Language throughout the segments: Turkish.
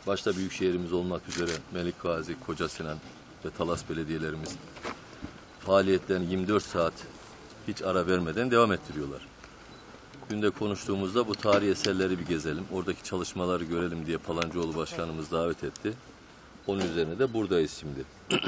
Başta büyükşehirimiz olmak üzere Melikgazi, Kocasinan ve Talas belediyelerimiz faaliyetlerini 24 saat hiç ara vermeden devam ettiriyorlar. Dün de konuştuğumuzda bu tarihi eserleri bir gezelim, oradaki çalışmaları görelim diye Palancıoğlu Başkanımız davet etti. Onun üzerine de buradayız şimdi.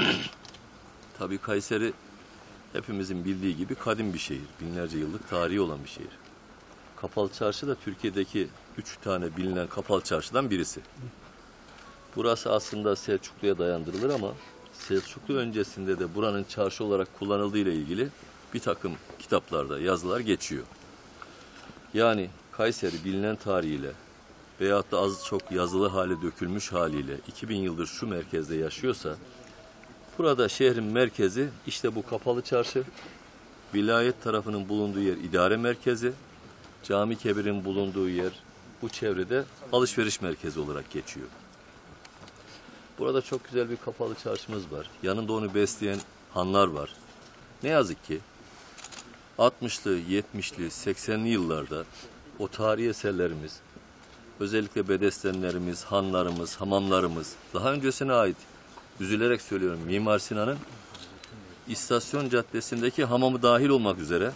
Tabii Kayseri hepimizin bildiği gibi kadim bir şehir. Binlerce yıllık tarihi olan bir şehir. Kapalı Çarşı da Türkiye'deki 3 tane bilinen kapalı çarşıdan birisi. Burası aslında Selçuklu'ya dayandırılır ama Selçuklu öncesinde de buranın çarşı olarak kullanıldığı ile ilgili bir takım kitaplarda yazılar geçiyor. Yani Kayseri bilinen tarihiyle veyahut da az çok yazılı hale dökülmüş haliyle 2000 yıldır şu merkezde yaşıyorsa, burada şehrin merkezi işte bu kapalı çarşı, vilayet tarafının bulunduğu yer idare merkezi, Cami Kebir'in bulunduğu yer bu çevrede alışveriş merkezi olarak geçiyor. Burada çok güzel bir kapalı çarşımız var. Yanında onu besleyen hanlar var. Ne yazık ki 60'lı, 70'li, 80'li yıllarda o tarihi eserlerimiz, özellikle bedestenlerimiz, hanlarımız, hamamlarımız, daha öncesine ait, üzülerek söylüyorum, Mimar Sinan'ın İstasyon Caddesi'ndeki hamamı dahil olmak üzere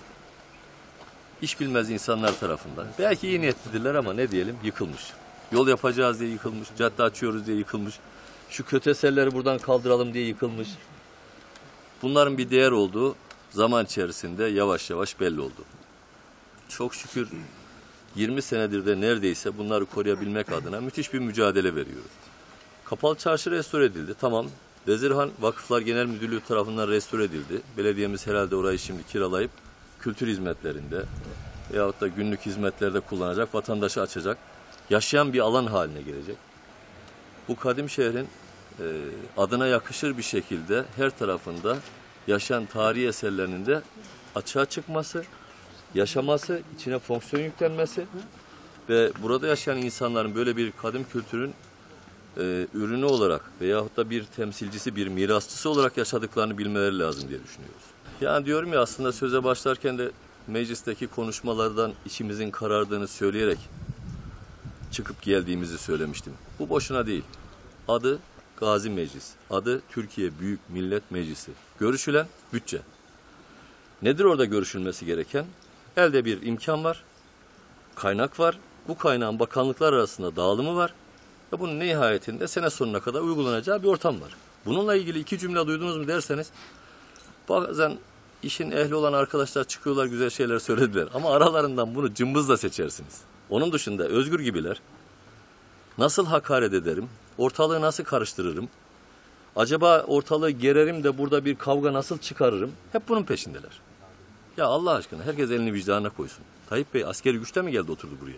iş bilmez insanlar tarafından, belki iyi niyetlidirler ama ne diyelim, yıkılmış. Yol yapacağız diye yıkılmış, cadde açıyoruz diye yıkılmış, şu kötü eserleri buradan kaldıralım diye yıkılmış. Bunların bir değer olduğu zaman içerisinde yavaş yavaş belli oldu. Çok şükür 20 senedir de neredeyse bunları koruyabilmek adına müthiş bir mücadele veriyoruz. Kapalı Çarşı restore edildi. Tamam. Vezirhan Vakıflar Genel Müdürlüğü tarafından restore edildi. Belediyemiz herhalde orayı şimdi kiralayıp kültür hizmetlerinde veyahut da günlük hizmetlerde kullanacak, vatandaşa açacak, yaşayan bir alan haline gelecek. Bu kadim şehrin adına yakışır bir şekilde her tarafında yaşayan tarihi eserlerinin de açığa çıkması, yaşaması, içine fonksiyon yüklenmesi ve burada yaşayan insanların böyle bir kadim kültürün ürünü olarak veyahut da bir temsilcisi, bir mirasçısı olarak yaşadıklarını bilmeleri lazım diye düşünüyoruz. Yani diyorum ya, aslında söze başlarken de meclisteki konuşmalardan içimizin karardığını söyleyerek çıkıp geldiğimizi söylemiştim. Bu boşuna değil. Adı Gazi Meclis, adı Türkiye Büyük Millet Meclisi. Görüşülen bütçe. Nedir orada görüşülmesi gereken? Elde bir imkan var, kaynak var. Bu kaynağın bakanlıklar arasında dağılımı var. Ve bunun nihayetinde sene sonuna kadar uygulanacağı bir ortam var. Bununla ilgili iki cümle duydunuz mu derseniz, bazen işin ehli olan arkadaşlar çıkıyorlar, güzel şeyler söylediler. Ama aralarından bunu cımbızla seçersiniz. Onun dışında Özgür gibiler, nasıl hakaret ederim, ortalığı nasıl karıştırırım, acaba ortalığı gererim de burada bir kavga nasıl çıkarırım, hep bunun peşindeler. Ya Allah aşkına herkes elini vicdanına koysun. Tayyip Bey askeri güçle mi geldi oturdu buraya?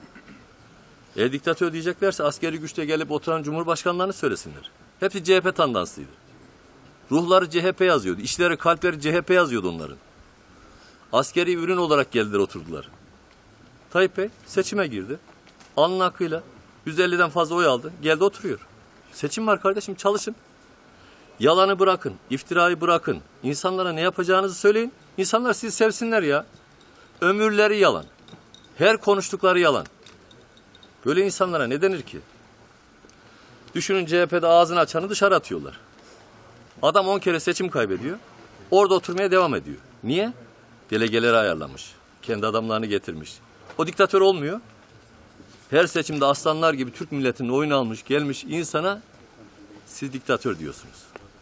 Eğer diktatör diyeceklerse askeri güçle gelip oturan cumhurbaşkanlarını söylesinler. Hepsi CHP tandansıydı. Ruhları CHP yazıyordu. İşleri, kalpleri CHP yazıyordu onların. Askeri ürün olarak geldiler, oturdular. Tayyip Bey seçime girdi. Alnın hakkıyla 150'den fazla oy aldı. Geldi oturuyor. Seçim var kardeşim, çalışın. Yalanı bırakın, iftirayı bırakın. İnsanlara ne yapacağınızı söyleyin. İnsanlar sizi sevsinler ya. Ömürleri yalan. Her konuştukları yalan. Böyle insanlara ne denir ki? Düşünün, CHP'de ağzını açanı dışarı atıyorlar. Adam 10 kere seçim kaybediyor. Orada oturmaya devam ediyor. Niye? Delegeleri ayarlamış. Kendi adamlarını getirmiş. O diktatör olmuyor. Her seçimde aslanlar gibi Türk milletinin oyunu almış, gelmiş insana siz diktatör diyorsunuz.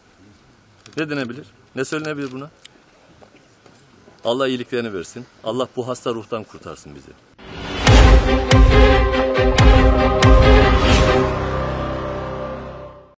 Ne denebilir? Ne söylenebilir buna? Allah iyiliklerini versin. Allah bu hasta ruhtan kurtarsın bizi.